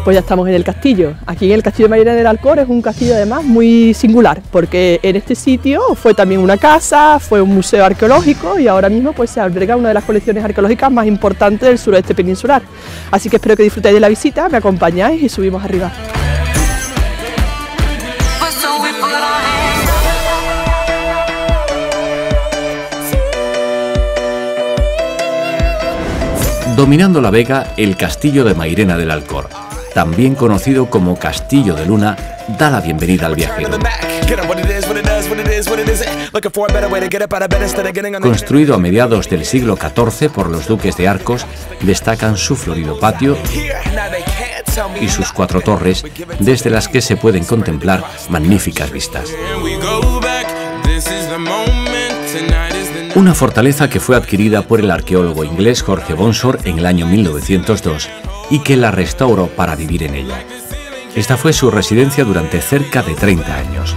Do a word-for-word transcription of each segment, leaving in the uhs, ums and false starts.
Pues ya estamos en el castillo. Aquí en el castillo de Mairena del Alcor es un castillo además muy singular, porque en este sitio fue también una casa, fue un museo arqueológico y ahora mismo pues se alberga una de las colecciones arqueológicas más importantes del suroeste peninsular. Así que espero que disfrutéis de la visita, me acompañáis y subimos arriba. Dominando la vega, el castillo de Mairena del Alcor, también conocido como Castillo de Luna, da la bienvenida al viajero. Construido a mediados del siglo catorce por los duques de Arcos, destacan su florido patio y sus cuatro torres, desde las que se pueden contemplar magníficas vistas. Una fortaleza que fue adquirida por el arqueólogo inglés Jorge Bonsor en el año mil novecientos dos y que la restauró para vivir en ella. Esta fue su residencia durante cerca de treinta años.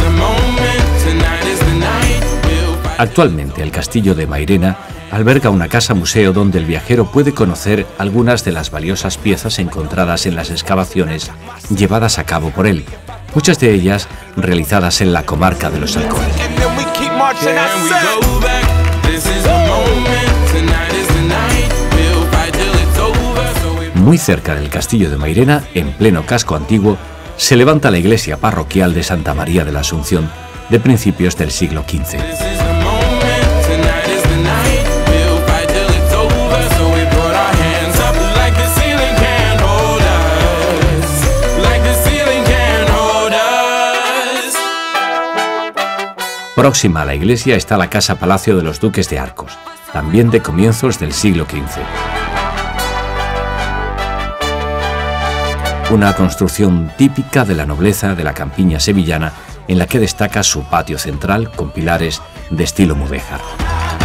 Actualmente el castillo de Mairena alberga una casa museo donde el viajero puede conocer algunas de las valiosas piezas encontradas en las excavaciones llevadas a cabo por él, muchas de ellas realizadas en la comarca de los Alcores. Muy cerca del castillo de Mairena, en pleno casco antiguo, se levanta la iglesia parroquial de Santa María de la Asunción, de principios del siglo quince. Próxima a la iglesia está la casa palacio de los duques de Arcos, también de comienzos del siglo quince. Una construcción típica de la nobleza de la campiña sevillana, en la que destaca su patio central con pilares de estilo mudéjar.